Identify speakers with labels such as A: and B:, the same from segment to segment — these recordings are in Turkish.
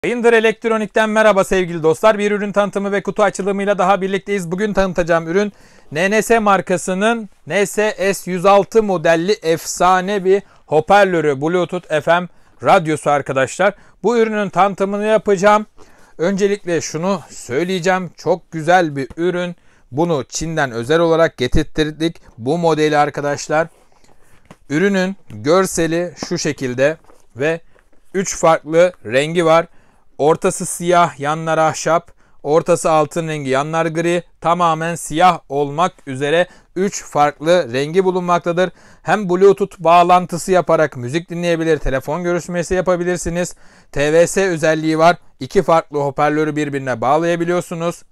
A: Yayındır Elektronik'ten merhaba sevgili dostlar. Bir ürün tanıtımı ve kutu açılımıyla daha birlikteyiz. Bugün tanıtacağım ürün NNS markasının NS-S106 modelli efsane bir hoparlörü, Bluetooth FM radyosu arkadaşlar. Bu ürünün tanıtımını yapacağım. Öncelikle şunu söyleyeceğim. Çok güzel bir ürün. Bunu Çin'den özel olarak getirttirdik. Bu modeli arkadaşlar. Ürünün görseli şu şekilde ve 3 farklı rengi var. Ortası siyah, yanlar ahşap, ortası altın rengi, yanlar gri, tamamen siyah olmak üzere 3 farklı rengi bulunmaktadır. Hem Bluetooth bağlantısı yaparak müzik dinleyebilir, telefon görüşmesi yapabilirsiniz. TVS özelliği var. 2 farklı hoparlörü birbirine bağlayabiliyorsunuz.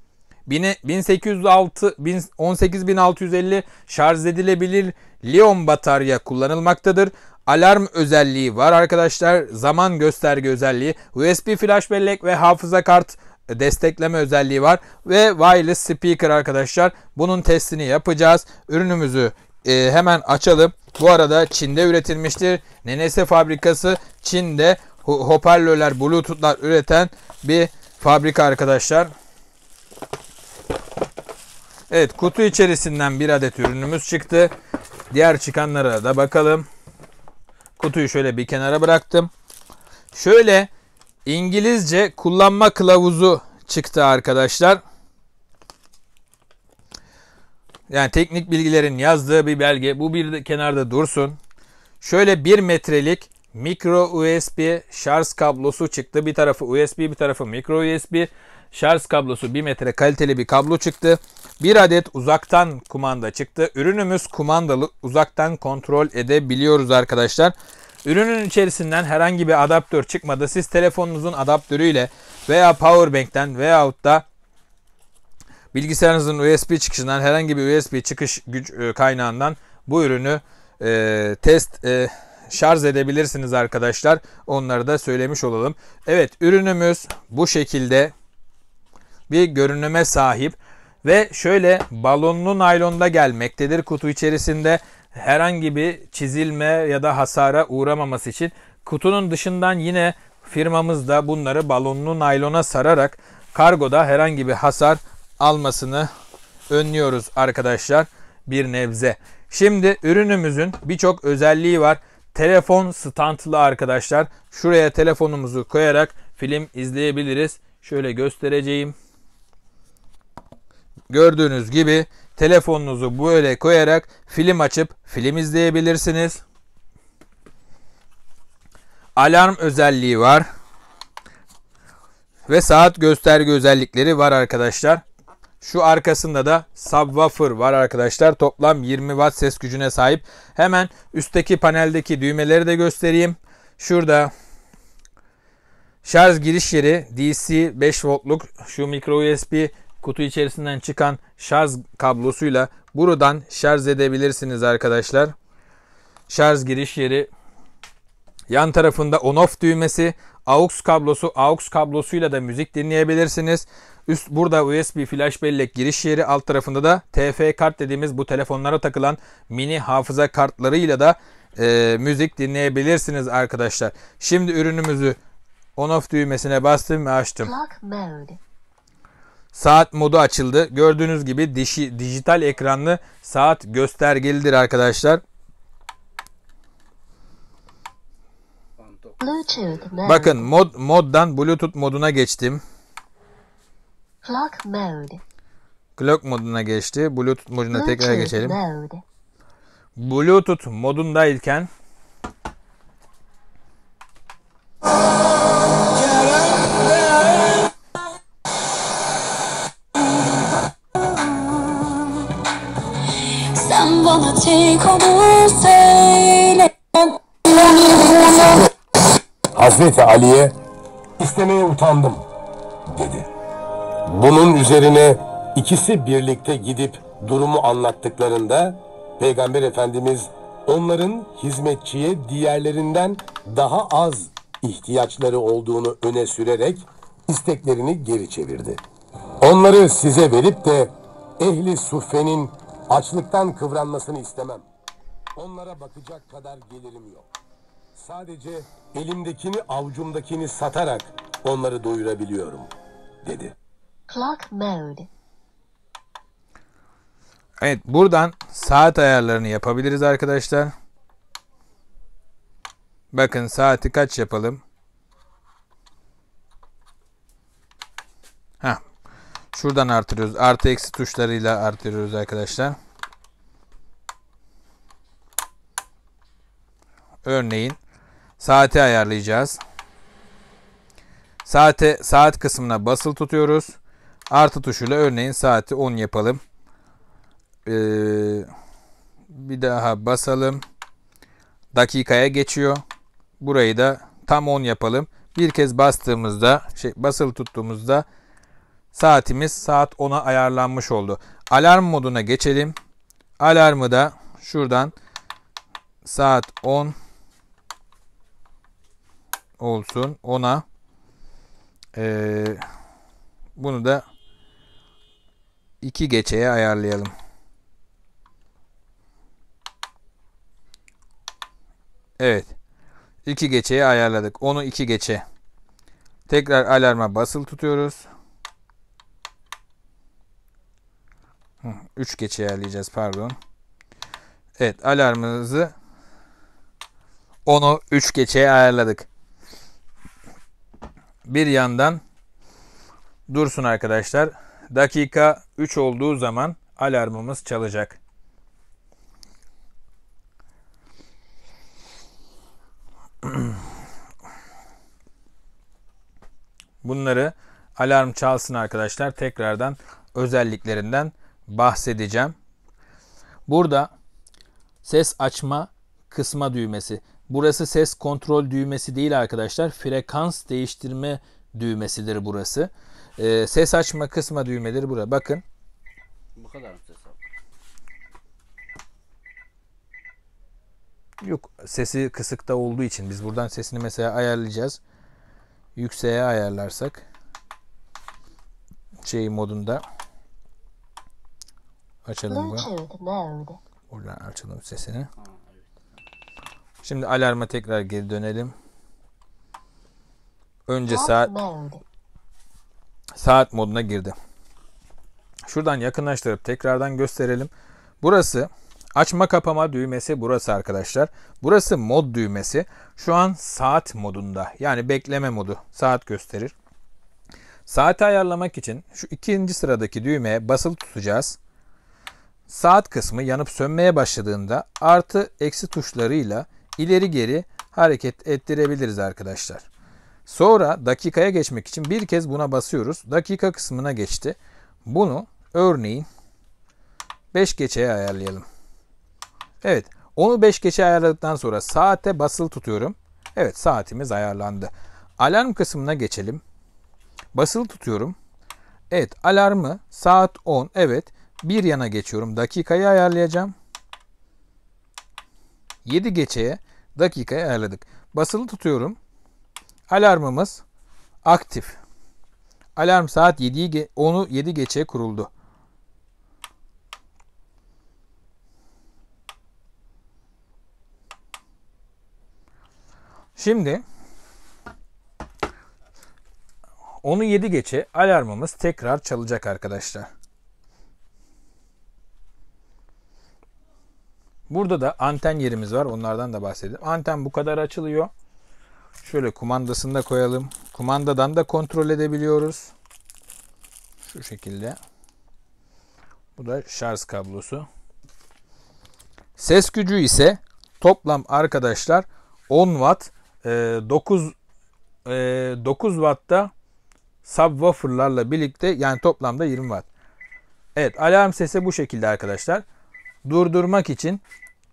A: 18650 şarj edilebilir liyon batarya kullanılmaktadır. Alarm özelliği var arkadaşlar. Zaman gösterge özelliği, USB flash bellek ve hafıza kart destekleme özelliği var. Ve wireless speaker arkadaşlar. Bunun testini yapacağız. Ürünümüzü hemen açalım. Bu arada Çin'de üretilmiştir. NNS fabrikası Çin'de hoparlörler, Bluetooth'lar üreten bir fabrika arkadaşlar. Evet, kutu içerisinden bir adet ürünümüz çıktı. Diğer çıkanlara da bakalım. Kutuyu şöyle bir kenara bıraktım. Şöyle İngilizce kullanma kılavuzu çıktı arkadaşlar. Yani teknik bilgilerin yazdığı bir belge. Bu bir de kenarda dursun. Şöyle 1 metrelik micro USB şarj kablosu çıktı. Bir tarafı USB, bir tarafı micro USB. Şarj kablosu 1 metre kaliteli bir kablo çıktı. Bir adet uzaktan kumanda çıktı. Ürünümüz kumandalı, uzaktan kontrol edebiliyoruz arkadaşlar. Ürünün içerisinden herhangi bir adaptör çıkmadı. Siz telefonunuzun adaptörüyle veya powerbank'ten veyahut da bilgisayarınızın USB çıkışından herhangi bir USB çıkış güç kaynağından bu ürünü şarj edebilirsiniz arkadaşlar. Onları da söylemiş olalım. Evet, ürünümüz bu şekilde bir görünüme sahip ve şöyle balonlu naylonda gelmektedir. Kutu içerisinde herhangi bir çizilme ya da hasara uğramaması için kutunun dışından yine firmamız da bunları balonlu naylona sararak kargoda herhangi bir hasar almasını önlüyoruz arkadaşlar bir nebze. Şimdi ürünümüzün birçok özelliği var. Telefon standlı arkadaşlar. Şuraya telefonumuzu koyarak film izleyebiliriz. Şöyle göstereceğim. Gördüğünüz gibi telefonunuzu böyle koyarak film açıp film izleyebilirsiniz. Alarm özelliği var. Ve saat gösterge özellikleri var arkadaşlar. Şu arkasında da subwoofer var arkadaşlar. Toplam 20 watt ses gücüne sahip. Hemen üstteki paneldeki düğmeleri de göstereyim. Şurada şarj giriş yeri, DC 5 voltluk şu micro USB kutu içerisinden çıkan şarj kablosuyla buradan şarj edebilirsiniz arkadaşlar. Şarj giriş yeri. Yan tarafında on-off düğmesi, AUX kablosu. AUX kablosuyla da müzik dinleyebilirsiniz. Burada USB flash bellek giriş yeri. Alt tarafında da TF kart dediğimiz bu telefonlara takılan mini hafıza kartlarıyla da müzik dinleyebilirsiniz arkadaşlar. Şimdi ürünümüzü on-off düğmesine bastım ve açtım. Saat modu açıldı. Gördüğünüz gibi dijital ekranlı saat göstergelidir arkadaşlar. Bakın moddan Bluetooth moduna geçtim. Clock moduna geçti. Bluetooth moduna tekrar geçelim. Bluetooth modundayken
B: sen bana tek onu söyle.
C: Hazreti Ali'ye istemeye utandım dedi. Bunun üzerine ikisi birlikte gidip durumu anlattıklarında Peygamber Efendimiz onların hizmetçiye diğerlerinden daha az ihtiyaçları olduğunu öne sürerek isteklerini geri çevirdi. Onları size verip de ehli suffenin açlıktan kıvranmasını istemem. Onlara bakacak kadar gelirim yok. Sadece elimdekini avucumdakini satarak onları doyurabiliyorum, dedi.
B: Clock mode.
A: Evet, buradan saat ayarlarını yapabiliriz arkadaşlar. Bakın saati kaç yapalım? Heh. Şuradan artırıyoruz. Artı eksi tuşlarıyla artırıyoruz arkadaşlar. Örneğin saati ayarlayacağız. Saat kısmına basılı tutuyoruz. Artı tuşuyla örneğin saati 10 yapalım. Bir daha basalım. Dakikaya geçiyor. Burayı da tam 10 yapalım. Bir kez bastığımızda, basılı tuttuğumuzda saatimiz saat 10'a ayarlanmış oldu. Alarm moduna geçelim. Alarmı da şuradan saat 10 olsun. 10'a bunu da 2 geçeye ayarlayalım. Evet. 2 geçeye ayarladık. Onu 2 geçe. Tekrar alarma basılı tutuyoruz. 3 geçe ayarlayacağız, pardon. Evet, alarmımızı onu 3 geçeye ayarladık. Bir yandan dursun arkadaşlar. Dakika 3 olduğu zaman alarmımız çalacak. Bunları alarm çalsın arkadaşlar. Tekrardan özelliklerinden bahsedeceğim. Burada ses açma, kısma düğmesi. Burası ses kontrol düğmesi değil arkadaşlar. Frekans değiştirme düğmesidir burası. Ses açma, kısma düğmeleri burada. Bakın.
D: Bu kadar mı ses al?
A: Yok, sesi kısıkta olduğu için biz buradan sesini mesela ayarlayacağız. Yükseğe ayarlarsak modunda açalım bu.
B: Bluetooth mode.
A: Buradan açalım sesini. Şimdi alarma tekrar geri dönelim. Önce
B: Clock mode.
A: saat moduna girdi. Şuradan yakınlaştırıp tekrardan gösterelim. Burası açma kapama düğmesi, burası arkadaşlar. Burası mod düğmesi. Şu an saat modunda. Yani bekleme modu. Saat gösterir. Saati ayarlamak için şu ikinci sıradaki düğmeye basılı tutacağız. Saat kısmı yanıp sönmeye başladığında artı eksi tuşlarıyla ileri geri hareket ettirebiliriz arkadaşlar. Sonra dakikaya geçmek için bir kez buna basıyoruz. Dakika kısmına geçti. Bunu örneğin 5 geçeye ayarlayalım. Evet, onu 5 geçe ayarladıktan sonra saate basılı tutuyorum. Evet, saatimiz ayarlandı. Alarm kısmına geçelim. Basılı tutuyorum. Evet, alarmı saat 10. Evet, bir yana geçiyorum. Dakikayı ayarlayacağım. 7 geçeye dakikayı ayarladık. Basılı tutuyorum. Alarmımız aktif. Alarm saat 10'u 7 geçeye kuruldu. Şimdi onu 7 geçe alarmımız tekrar çalacak arkadaşlar. Burada da anten yerimiz var. Onlardan da bahsedelim. Anten bu kadar açılıyor. Şöyle kumandasını da koyalım. Kumandadan da kontrol edebiliyoruz. Şu şekilde. Bu da şarj kablosu. Ses gücü ise toplam arkadaşlar 10 watt. 9 wattta subwooferlarla birlikte, yani toplamda 20 watt. Evet, alarm sesi bu şekilde arkadaşlar. Durdurmak için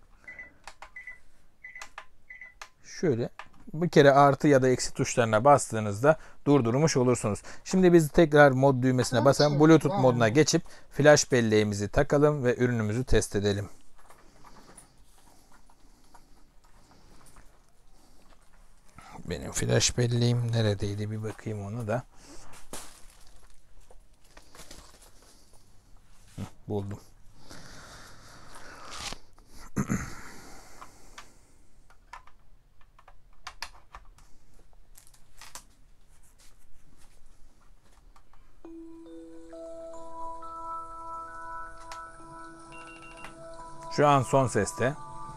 A: şöyle bir kere artı ya da eksi tuşlarına bastığınızda durdurmuş olursunuz. Şimdi biz tekrar mod düğmesine basalım. Bluetooth moduna geçip flash belleğimizi takalım ve ürünümüzü test edelim. Benim flash belleğim neredeydi, bir bakayım onu da. Buldum. Şu an son seste.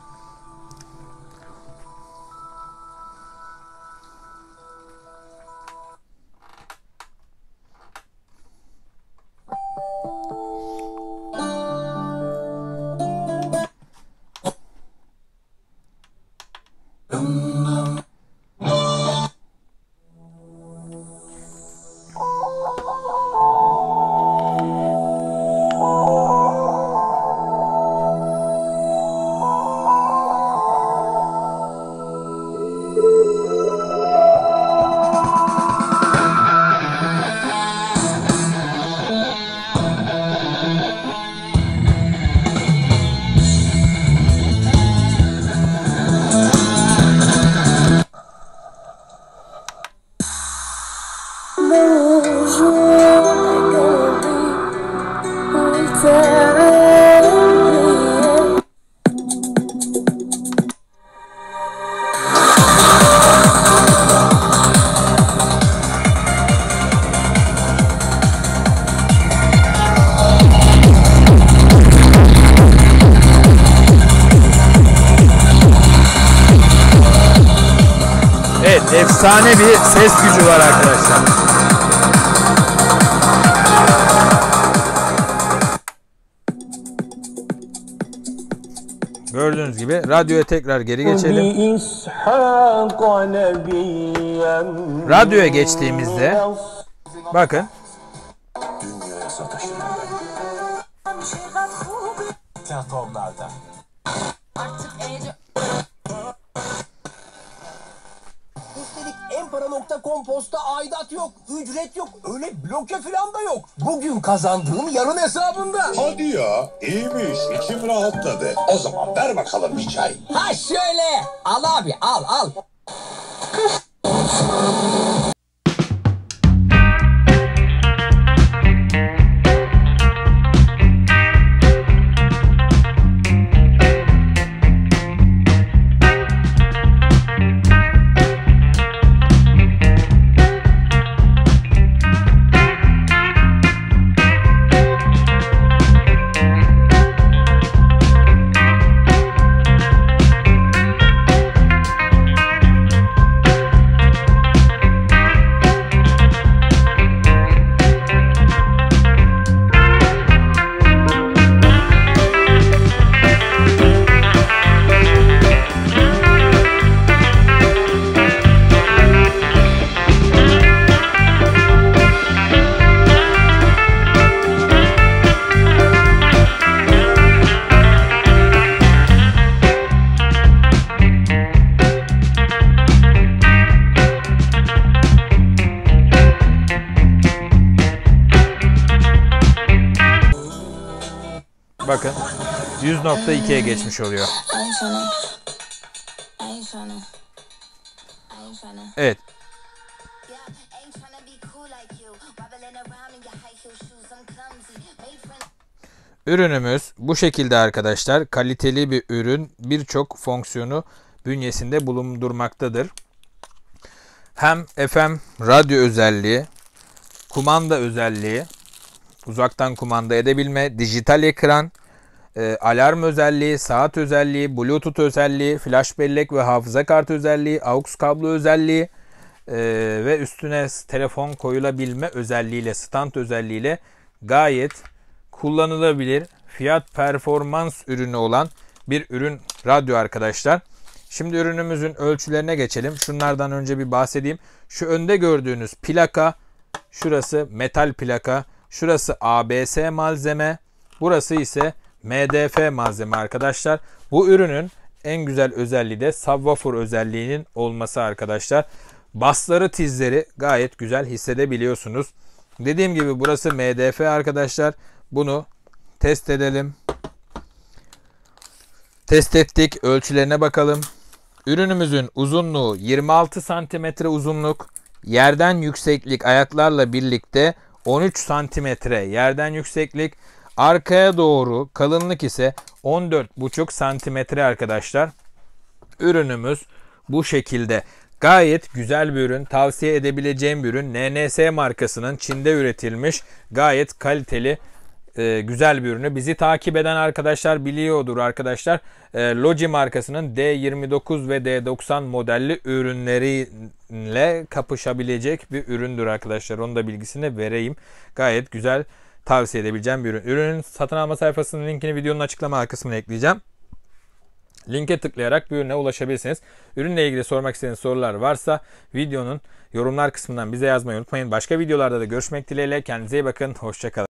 A: Evet, efsane bir ses gücü var arkadaşlar. Gördüğünüz gibi radyoya tekrar geri geçelim. Radyoya geçtiğimizde bakın.
C: Dünyaya sataşırım ben. Tiyatrolarda.
E: Üstelik Empara.com posta aidat yok, ücret yok, öyle bloke falan da yok. Bugün kazandığın yarın hesabında.
F: Hadi ya, iyiymiş, içim rahatladı. O zaman ver bakalım bir çay.
E: Ha şöyle, al abi al.
A: Bakın 100.2'ye geçmiş oluyor. Evet. Ürünümüz bu şekilde arkadaşlar. Kaliteli bir ürün, birçok fonksiyonu bünyesinde bulundurmaktadır. Hem FM radyo özelliği, kumanda özelliği, uzaktan kumanda edebilme, dijital ekran, alarm özelliği, saat özelliği, bluetooth özelliği, flash bellek ve hafıza kartı özelliği, aux kablo özelliği ve üstüne telefon koyulabilme özelliğiyle, stand özelliğiyle gayet kullanılabilir, fiyat performans ürünü olan bir ürün radyo arkadaşlar. Şimdi ürünümüzün ölçülerine geçelim. Şunlardan önce bir bahsedeyim. Şu önde gördüğünüz plaka, şurası metal plaka, şurası ABS malzeme, burası ise MDF malzeme arkadaşlar. Bu ürünün en güzel özelliği de subwoofer özelliğinin olması arkadaşlar. Basları, tizleri gayet güzel hissedebiliyorsunuz. Dediğim gibi burası MDF arkadaşlar. Bunu test edelim. Test ettik. Ölçülerine bakalım. Ürünümüzün uzunluğu 26 cm uzunluk. Yerden yükseklik ayaklarla birlikte 13 cm yerden yükseklik. Arkaya doğru kalınlık ise 14,5 cm arkadaşlar. Ürünümüz bu şekilde. Gayet güzel bir ürün. Tavsiye edebileceğim bir ürün. NNS markasının Çin'de üretilmiş gayet kaliteli güzel bir ürünü. Bizi takip eden arkadaşlar biliyordur arkadaşlar. Logi markasının D29 ve D90 modelli ürünleriyle kapışabilecek bir üründür arkadaşlar. Onun da bilgisini vereyim. Gayet güzel, tavsiye edebileceğim bir ürün. Ürünün satın alma sayfasının linkini videonun açıklama kısmına ekleyeceğim. Linke tıklayarak bu ürüne ulaşabilirsiniz. Ürünle ilgili sormak istediğiniz sorular varsa videonun yorumlar kısmından bize yazmayı unutmayın. Başka videolarda da görüşmek dileğiyle. Kendinize iyi bakın. Hoşça kalın.